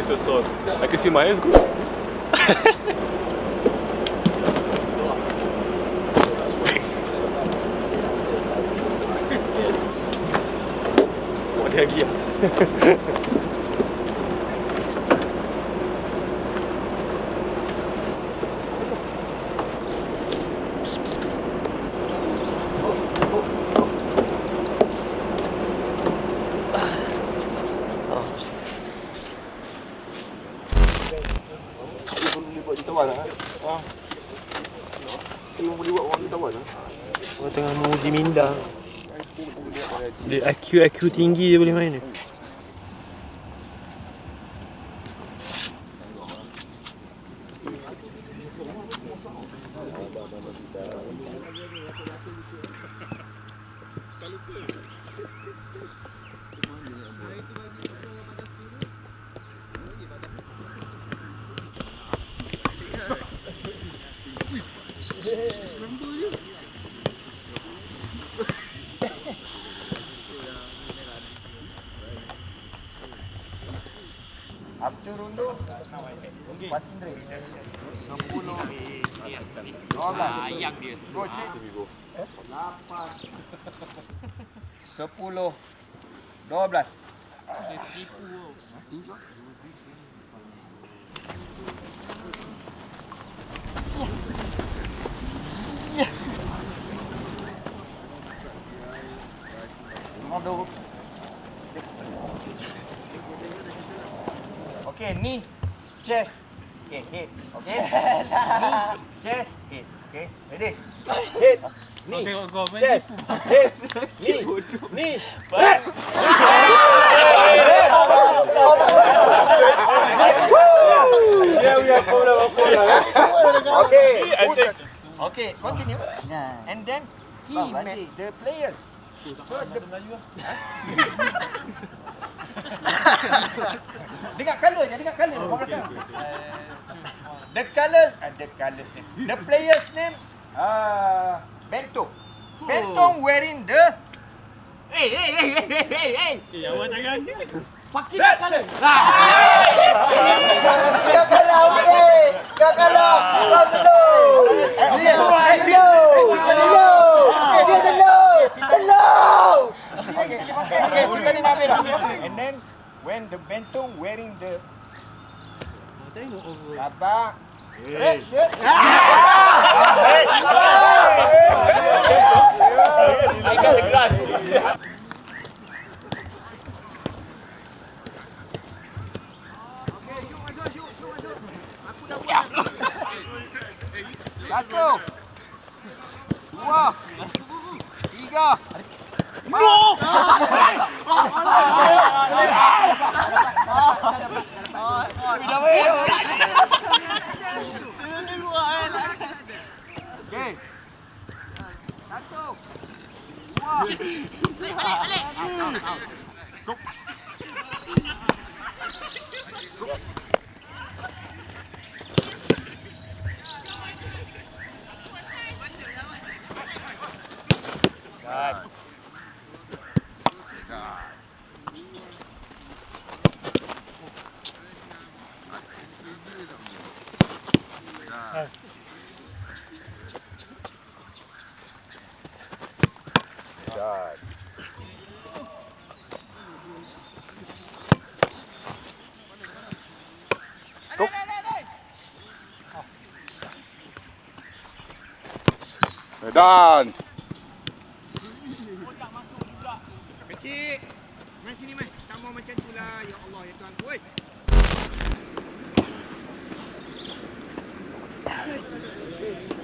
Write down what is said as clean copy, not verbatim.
oyster sauce. I can see my hands go. What lagi ah? Orang tengah menguji minda. Dia IQ tinggi dia boleh main ni. After rundu, passing break. 10. Yang dia. Go check. 8. 10. 12. Tipu. Okay, knee, chest, okay, head, okay, knee, chest, head, okay, ready, head, knee, chest, head, knee, okay, continue, and then he met the players. So dengar color je, dengar color. The colors name. The players name Bentong. Bentong wearing the Hey. Awak jangan. Pakai color. Kakak. Kau slow. Dia slow. Okay, sudah ni Nabil. And then when the Bentong wearing the Sabah red shirt. I got the glass. Satu, 2, 3. No! Okay. 1, 2. Balik. Dan. Kecil. Main sini mai. Tak mau macam tu lah. Ya Allah, ya Tuhan. Woi.